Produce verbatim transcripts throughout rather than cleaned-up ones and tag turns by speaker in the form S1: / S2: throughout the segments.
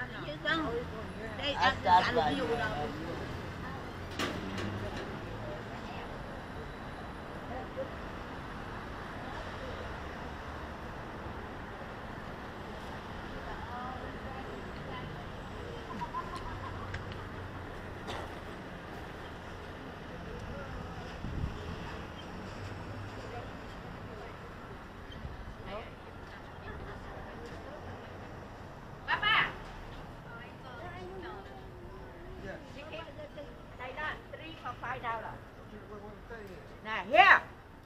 S1: chứ không đây
S2: À,
S1: ăn
S2: chặt
S1: ăn
S2: lại.
S1: nhiều đâu.
S3: Nè, here.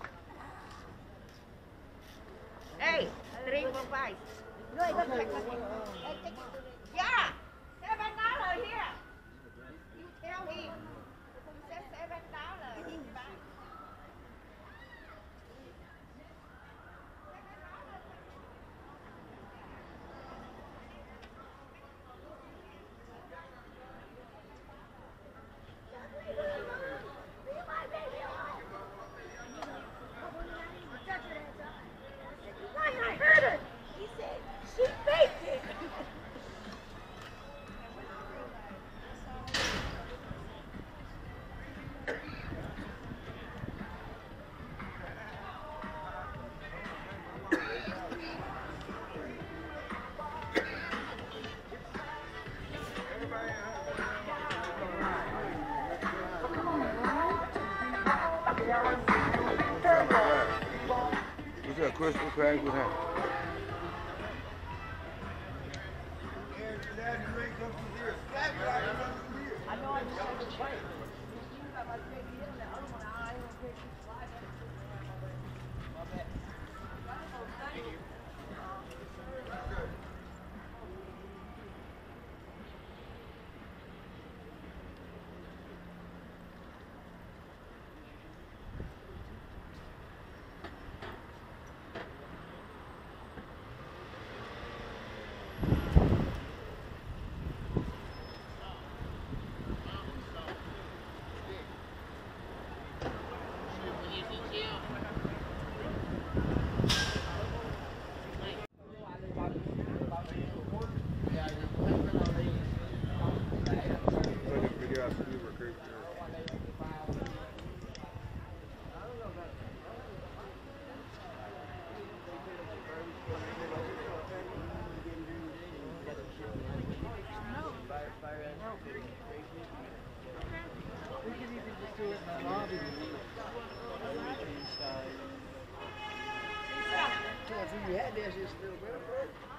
S3: Hey, three, four, five. Yeah, seven dollar here. You tell him. He said seven dollar. He buy. I heard her. He said she faked it.
S4: What's that, Crystal Craig? What's that?
S3: I know I just said the break. You got my big deal and the other one, I ain't gonna take you slide. My bad. Thank you.
S5: We can even just do it in the lobby. Yeah, if we had this, it's still better.